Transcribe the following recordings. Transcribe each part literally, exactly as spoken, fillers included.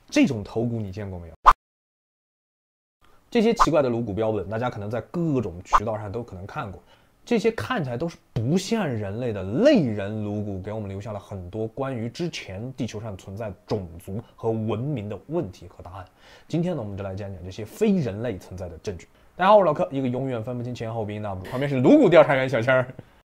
这种头骨你见过没有？这些奇怪的颅骨标本，大家可能在各种渠道上都可能看过。这些看起来都是不像人类的类人颅骨，给我们留下了很多关于之前地球上存在种族和文明的问题和答案。今天呢，我们就来讲讲这些非人类存在的证据。大家好，我是老柯，一个永远分不清前后鼻音的，旁边是颅骨调查员小千儿。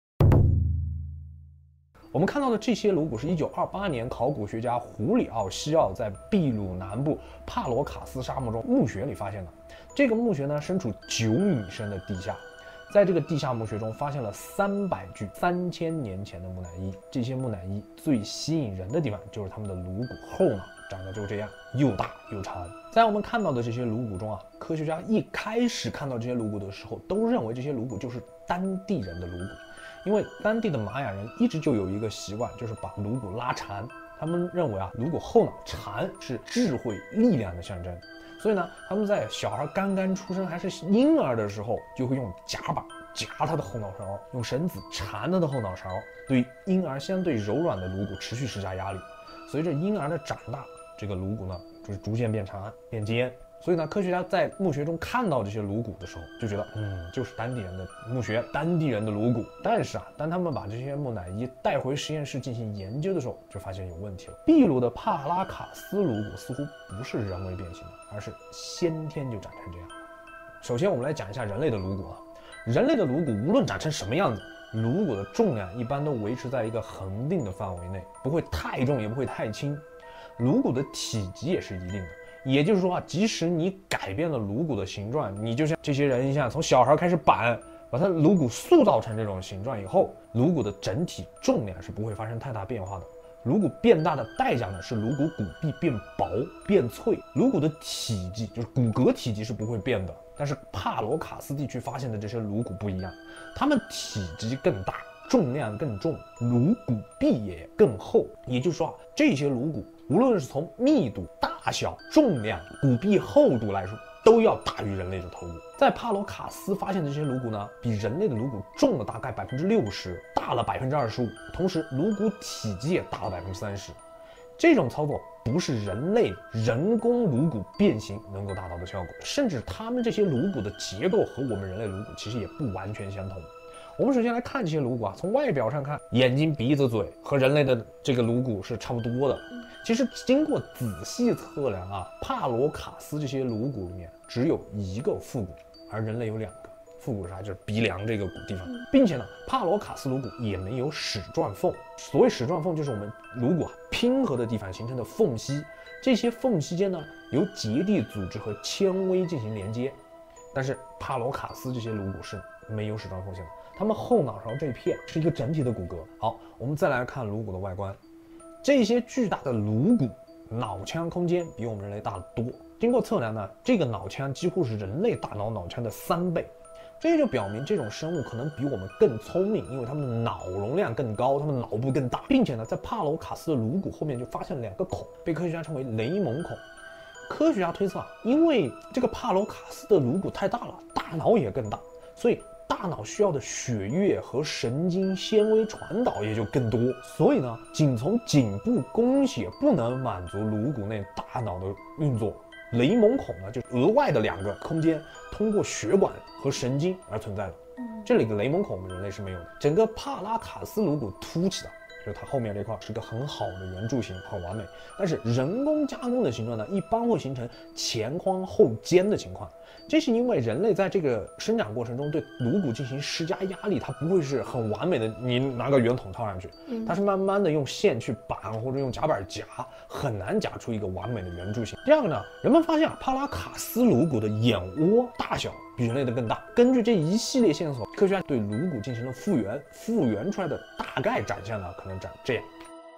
我们看到的这些颅骨是一九二八年考古学家胡里奥·西奥在秘鲁南部帕罗卡斯沙漠中墓穴里发现的。这个墓穴呢，身处九米深的地下，在这个地下墓穴中发现了三百具三千年前的木乃伊。这些木乃伊最吸引人的地方就是它们的颅骨后脑长得就这样，又大又长。在我们看到的这些颅骨中啊，科学家一开始看到这些颅骨的时候，都认为这些颅骨就是当地人的颅骨。因为当地的玛雅人一直就有一个习惯，就是把颅骨拉长。他们认为啊，颅骨后脑长是智慧力量的象征，所以呢，他们在小孩刚刚出生还是婴儿的时候，就会用夹板夹他的后脑勺，用绳子缠他的后脑勺，对婴儿相对柔软的颅骨持续施加压力。随着婴儿的长大，这个颅骨呢就是逐渐变长变尖。所以呢，科学家在墓穴中看到这些颅骨的时候，就觉得，嗯，就是当地人的墓穴，当地人的颅骨。但是啊，当他们把这些木乃伊带回实验室进行研究的时候，就发现有问题了。秘鲁的帕拉卡斯颅骨似乎不是人为变形的，而是先天就长成这样。首先，我们来讲一下人类的颅骨啊。人类的颅骨无论长成什么样子，颅骨的重量一般都维持在一个恒定的范围内，不会太重，也不会太轻。颅骨的体积也是一定的。也就是说啊，即使你改变了颅骨的形状，你就像这些人一样，从小孩开始板，把他颅骨塑造成这种形状以后，颅骨的整体重量是不会发生太大变化的。颅骨变大的代价呢，是颅骨骨壁变薄变脆。颅骨的体积就是骨骼体积是不会变的，但是帕罗卡斯地区发现的这些颅骨不一样，它们体积更大，重量更重，颅骨壁也更厚。也就是说啊，这些颅骨无论是从密度、大小、重量、骨壁厚度来说，都要大于人类的头骨。在帕罗卡斯发现的这些颅骨呢，比人类的颅骨重了大概百分之六十，大了百分之二十五，同时颅骨体积也大了百分之三十。这种操作不是人类人工颅骨变形能够达到的效果，甚至他们这些颅骨的结构和我们人类颅骨其实也不完全相同。我们首先来看这些颅骨啊，从外表上看，眼睛、鼻子、嘴和人类的这个颅骨是差不多的。其实经过仔细测量啊，帕罗卡斯这些颅骨里面只有一个腹骨，而人类有两个。腹骨是啥？就是鼻梁这个骨地方，并且呢，帕罗卡斯颅骨也没有矢状缝。所谓矢状缝，就是我们颅骨啊拼合的地方形成的缝隙，这些缝隙间呢由结缔组织和纤维进行连接。但是帕罗卡斯这些颅骨是没有矢状缝线的，它们后脑勺这片是一个整体的骨骼。好，我们再来看颅骨的外观。这些巨大的颅骨脑腔空间比我们人类大得多。经过测量呢，这个脑腔几乎是人类大脑脑腔的三倍。这就表明这种生物可能比我们更聪明，因为它们的脑容量更高，它们脑部更大，并且呢，在帕罗卡斯的颅骨后面就发现了两个孔，被科学家称为雷蒙孔。科学家推测啊，因为这个帕罗卡斯的颅骨太大了，大脑也更大，所以大脑需要的血液和神经纤维传导也就更多。所以呢，仅从颈部供血不能满足颅骨内大脑的运作。雷蒙孔呢，就是额外的两个空间，通过血管和神经而存在的。这里的雷蒙孔我们人类是没有的。整个帕拉卡斯颅骨凸起的，就是它后面这块是一个很好的圆柱形，很完美。但是人工加工的形状呢，一般会形成前宽后尖的情况。这是因为人类在这个生长过程中对颅骨进行施加压力，它不会是很完美的，你拿个圆筒套上去，它是慢慢的用线去绑或者用夹板夹，很难夹出一个完美的圆柱形。第二个呢，人们发现啊，帕拉卡斯颅骨的眼窝大小比人类的更大。根据这一系列线索，科学家对颅骨进行了复原，复原出来的大概长相呢，可能长这样。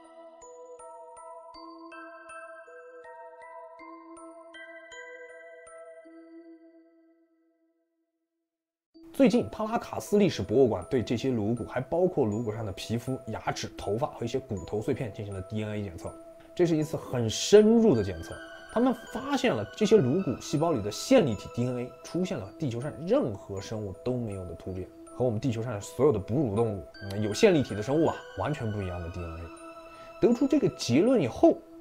最近，帕拉卡斯历史博物馆对这些颅骨，还包括颅骨上的皮肤、牙齿、头发和一些骨头碎片进行了 D N A 检测。这是一次很深入的检测，他们发现了这些颅骨细胞里的线粒体 D N A 出现了地球上任何生物都没有的突变，和我们地球上所有的哺乳动物、嗯、有线粒体的生物啊完全不一样的 D N A。得出这个结论以后，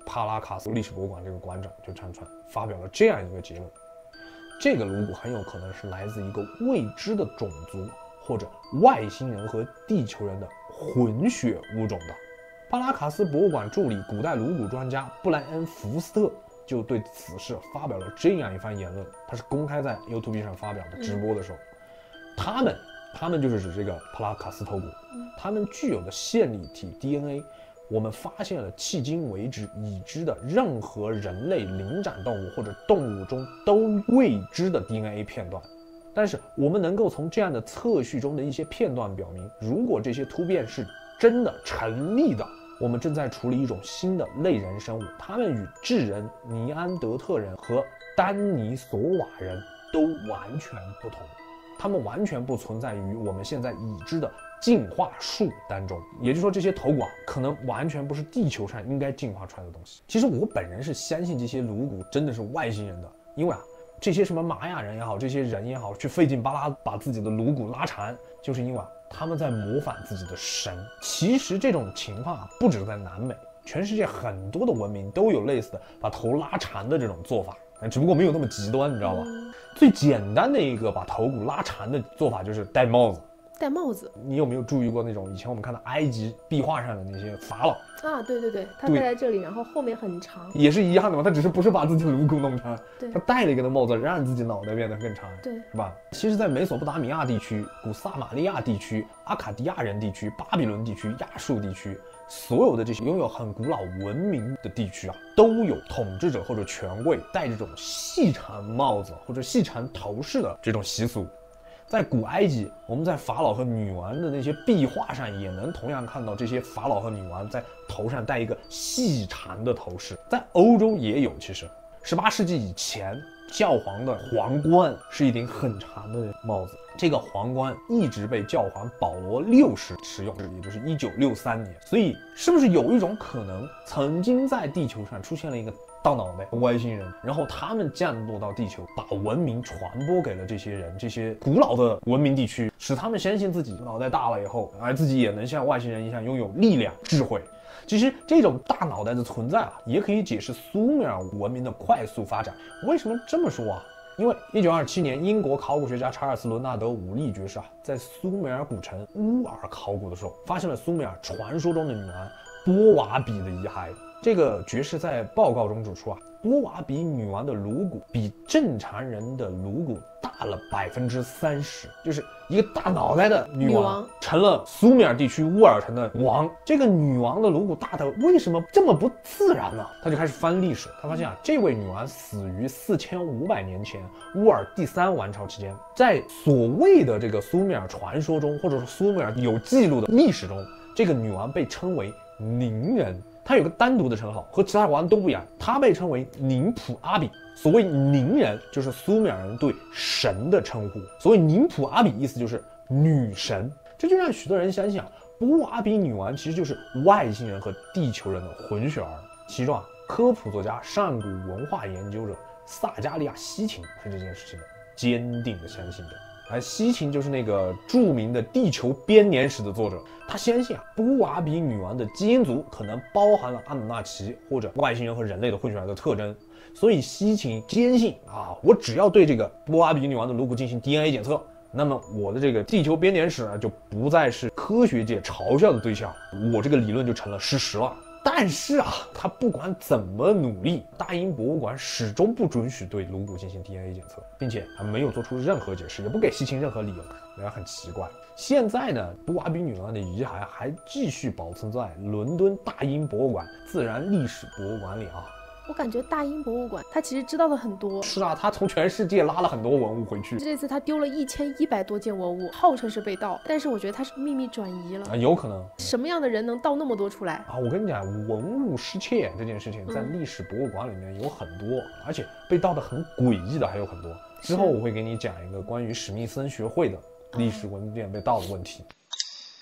帕拉卡斯历史博物馆这个馆长就站出来发表了这样一个结论：这个颅骨很有可能是来自一个未知的种族或者外星人和地球人的混血物种的。帕拉卡斯博物馆助理古代颅骨专家布莱恩·福斯特就对此事发表了这样一番言论，他是公开在 YouTube 上发表的，直播的时候，他们他们就是指这个帕拉卡斯头骨，他们具有的线粒体 D N A， 我们发现了迄今为止已知的任何人类灵长动物或者动物中都未知的 D N A 片段。但是我们能够从这样的测序中的一些片段表明，如果这些突变是真的成立的，我们正在处理一种新的类人生物，它们与智人、尼安德特人和丹尼索瓦人都完全不同，它们完全不存在于我们现在已知的进化树当中。也就是说，这些头骨啊，可能完全不是地球上应该进化出来的东西。其实我本人是相信这些颅骨真的是外星人的，因为啊，这些什么玛雅人也好，这些人也好，去费劲巴拉把自己的颅骨拉长，就是因为啊，他们在模仿自己的神。其实这种情况啊，不止在南美，全世界很多的文明都有类似的把头拉长的这种做法，只不过没有那么极端，你知道吧？最简单的一个把头骨拉长的做法就是戴帽子。 戴帽子， 你有没有注意过那种以前我们看到埃及壁画上的那些法老啊？对对对，他戴在这里，然后后面很长， 也是一样的嘛。他只是不是把自己的颅骨弄长， 对， 他戴了一个帽子，让自己脑袋变得更长， 对， 是吧？其实，在美索不达米亚地区、古撒玛利亚地区、阿卡迪亚人地区、巴比伦地区、亚述地区，所有的这些拥有很古老文明的地区啊，都有统治者或者权贵戴这种细长帽子或者细长头饰的这种习俗。在古埃及，我们在法老和女王的那些壁画上也能同样看到这些法老和女王在头上戴一个细长的头饰。在欧洲也有，其实十八世纪以前，教皇的皇冠是一顶很长的帽子，这个皇冠一直被教皇保罗六世使用，也就是一九六三年。所以，是不是有一种可能，曾经在地球上出现了一个大脑袋外星人，然后他们降落到地球，把文明传播给了这些人，这些古老的文明地区，使他们相信自己脑袋大了以后，而自己也能像外星人一样拥有力量、智慧。其实这种大脑袋的存在啊，也可以解释苏美尔文明的快速发展。为什么这么说啊？因为一九二七年，英国考古学家查尔斯·伦纳德·武利爵士啊，在苏美尔古城乌尔考古的时候，发现了苏美尔传说中的女王波瓦比的遗骸。这个爵士在报告中指出啊，波瓦比女王的颅骨比正常人的颅骨大了百分之三十，就是一个大脑袋的女王, 女王成了苏美尔地区乌尔城的王。这个女王的颅骨大的为什么这么不自然呢？他就开始翻历史，他发现啊，这位女王死于四千五百年前乌尔第三王朝期间，在所谓的这个苏美尔传说中，或者说苏美尔有记录的历史中，这个女王被称为宁人。他有个单独的称号，和其他王都不一样，他被称为宁普阿比。所谓宁人，就是苏美尔人对神的称呼。所谓宁普阿比，意思就是女神。这就让许多人相信啊，波瓦比女王其实就是外星人和地球人的混血儿。其中啊，科普作家、上古文化研究者萨加利亚·西琴是这件事情的坚定的相信者。而西琴就是那个著名的《地球编年史》的作者，他相信啊，波瓦比女王的基因组可能包含了阿努纳奇或者外星人和人类的混血儿的特征，所以西琴坚信啊，我只要对这个波瓦比女王的颅骨进行 D N A 检测，那么我的这个《地球编年史》呢就不再是科学界嘲笑的对象，我这个理论就成了事实了。但是啊，他不管怎么努力，大英博物馆始终不准许对颅骨进行 D N A 检测，并且还没有做出任何解释，也不给西琴任何理由，让人很奇怪。现在呢，波瓦比女王的遗骸还继续保存在伦敦大英博物馆自然历史博物馆里啊。 我感觉大英博物馆他其实知道的很多。 是啊，他从全世界拉了很多文物回去。 这次他丢了一千一百多件文物，号称是被盗，但是我觉得他是秘密转移了啊，有可能。 什么样的人能盗那么多出来啊？我跟你讲，文物失窃这件事情在历史博物馆里面有很多，嗯、而且被盗的很诡异的还有很多。之后我会给你讲一个关于史密森学会的历史文件被盗的问题。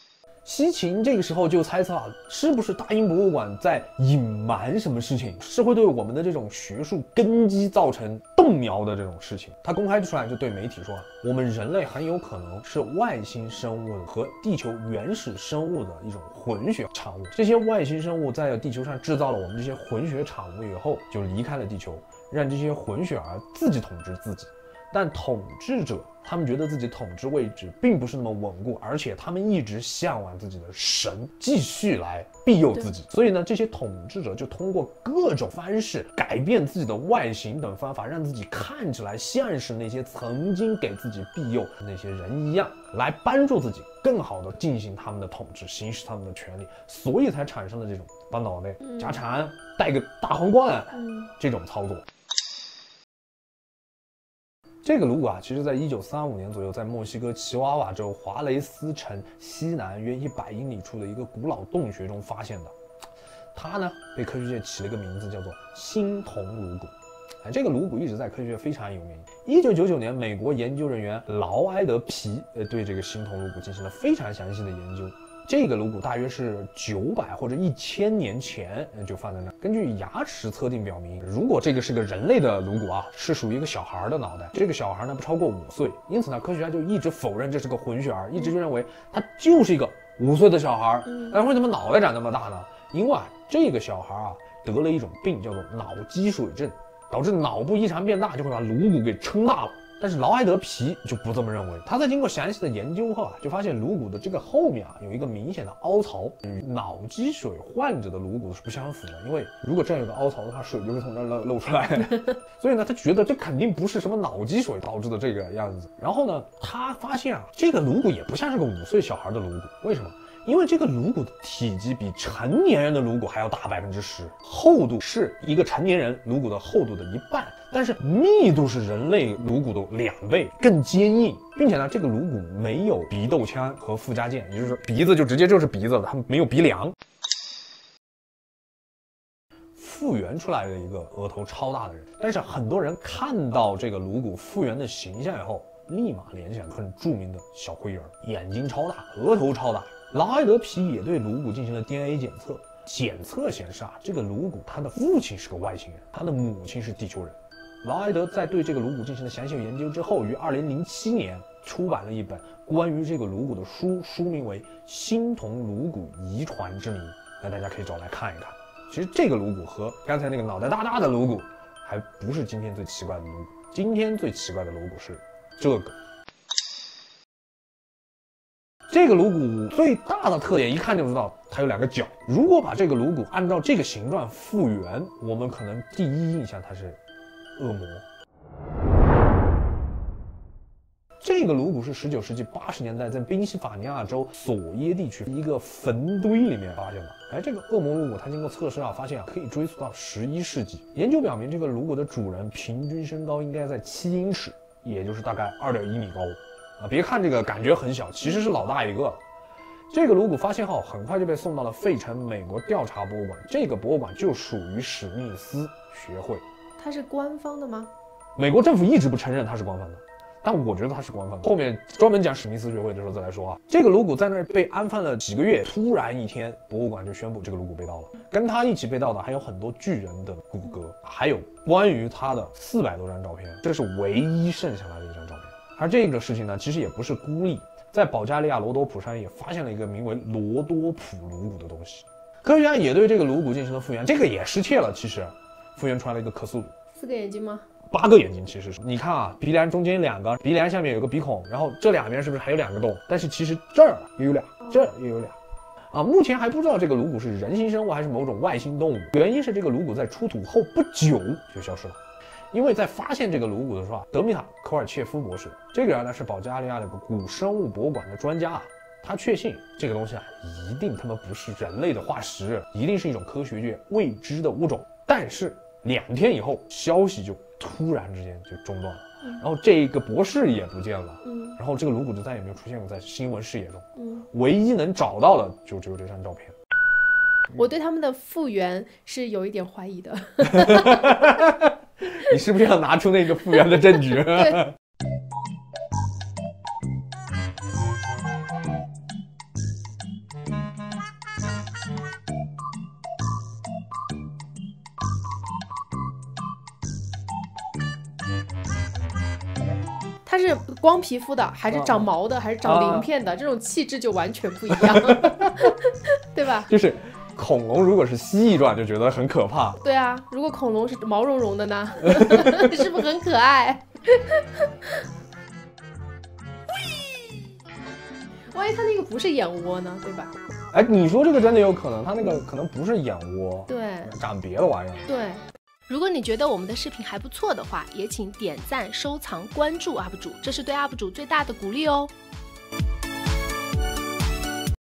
西秦这个时候就猜测啊，是不是大英博物馆在隐瞒什么事情，是会对我们的这种学术根基造成动摇的这种事情。他公开出来就对媒体说，我们人类很有可能是外星生物和地球原始生物的一种混血产物。这些外星生物在地球上制造了我们这些混血产物以后，就离开了地球，让这些混血儿自己统治自己。但统治者他们觉得自己统治位置并不是那么稳固，而且他们一直向往自己的神继续来庇佑自己，所以呢，这些统治者就通过各种方式改变自己的外形等方法，让自己看起来像是那些曾经给自己庇佑的那些人一样，来帮助自己更好的进行他们的统治，行使他们的权利，所以才产生了这种把脑袋加长、戴个大皇冠、嗯、这种操作。这个颅骨啊，其实在一九三五年左右，在墨西哥奇瓦瓦州华雷斯城西南约一百英里处的一个古老洞穴中发现的。它呢，被科学界起了一个名字，叫做星铜颅骨。哎，这个颅骨一直在科学界非常有名。一九九九年，美国研究人员劳埃德皮呃对这个星铜颅骨进行了非常详细的研究。这个颅骨大约是九百或者一千年前就放在那儿。根据牙齿测定表明，如果这个是个人类的颅骨啊，是属于一个小孩的脑袋。这个小孩呢不超过五岁，因此呢，科学家就一直否认这是个混血儿，一直就认为他就是一个五岁的小孩。但为什么脑袋长那么大呢？因为这个小孩啊得了一种病，叫做脑积水症，导致脑部异常变大，就会把颅骨给撑大了。但是劳埃德皮就不这么认为，他在经过详细的研究后啊，就发现颅骨的这个后面啊有一个明显的凹槽，与脑积水患者的颅骨是不相符的。因为如果这样有个凹槽的话，水就会从这儿漏漏出来。所以呢，他觉得这肯定不是什么脑积水导致的这个样子。然后呢，他发现啊，这个颅骨也不像是个五岁小孩的颅骨，为什么？因为这个颅骨的体积比成年人的颅骨还要大百分之十，厚度是一个成年人颅骨的厚度的一半，但是密度是人类颅骨的两倍，更坚硬，并且呢，这个颅骨没有鼻窦腔和附加件，也就是说鼻子就直接就是鼻子了，它没有鼻梁。复原出来的一个额头超大的人，但是很多人看到这个颅骨复原的形象以后，立马联想很著名的小灰人，眼睛超大，额头超大。劳埃德皮也对颅骨进行了 D N A 检测，检测显示啊，这个颅骨他的父亲是个外星人，他的母亲是地球人。劳埃德在对这个颅骨进行了详细研究之后，于二零零七年出版了一本关于这个颅骨的书，书名为《星铜颅骨遗传之谜》，那大家可以找来看一看。其实这个颅骨和刚才那个脑袋大大的颅骨还不是今天最奇怪的颅骨，今天最奇怪的颅骨是这个。这个颅骨最大的特点一看就知道它有两个角。如果把这个颅骨按照这个形状复原，我们可能第一印象它是恶魔。这个颅骨是十九世纪八十年代在宾夕法尼亚州索耶地区一个坟堆里面发现的。哎，这个恶魔颅骨它经过测试啊，发现啊可以追溯到十一世纪。研究表明，这个颅骨的主人平均身高应该在七英尺，也就是大概二点一米高。啊，别看这个感觉很小，其实是老大一个。这个颅骨发现后，很快就被送到了费城美国调查博物馆。这个博物馆就属于史密斯学会。 它是官方的吗？ 美国政府一直不承认它是官方的，但我觉得它是官方的。后面专门讲史密斯学会的时候再来说啊。这个颅骨在那儿被安放了几个月，突然一天，博物馆就宣布这个颅骨被盗了。跟它一起被盗的还有很多巨人的骨骼，还有关于它的四百多张照片，这是唯一剩下来的一张照片。而这个事情呢，其实也不是孤立，在保加利亚罗多普山也发现了一个名为罗多普颅骨的东西。科学家也对这个颅骨进行了复原，这个也失窃了，其实复原出来了一个可塑颅。 四个眼睛吗？ 八个眼睛，其实是你看啊，鼻梁中间两个，鼻梁下面有个鼻孔，然后这两边是不是还有两个洞？但是其实这儿也有俩，这儿也有俩。啊，目前还不知道这个颅骨是人形生物还是某种外星动物，原因是这个颅骨在出土后不久就消失了。因为在发现这个颅骨的时候啊，德米塔·科尔切夫博士这个人呢是保加利亚的古生物博物馆的专家啊，他确信这个东西啊一定他妈不是人类的化石，一定是一种科学界未知的物种。但是两天以后，消息就突然之间就中断了，嗯、然后这个博士也不见了，嗯、然后这个颅骨就再也没有出现过在新闻视野中，嗯、唯一能找到的就只有这张照片。 我对他们的复原是有一点怀疑的。 你是不是要拿出那个复原的证据？对。 是光皮肤的，还是长毛的，还是长鳞片的，啊、这种气质就完全不一样，对吧？ 就是恐龙如果是蜥蜴状，就觉得很可怕。 对啊，如果恐龙是毛茸茸的呢，是不是很可爱？万一它那个不是眼窝呢，对吧？ 哎，你说这个真的有可能，它那个可能不是眼窝， 对， 长别的玩意儿。 对。如果你觉得我们的视频还不错的话，也请点赞、收藏、关注 U P 主，这是对 U P 主最大的鼓励哦。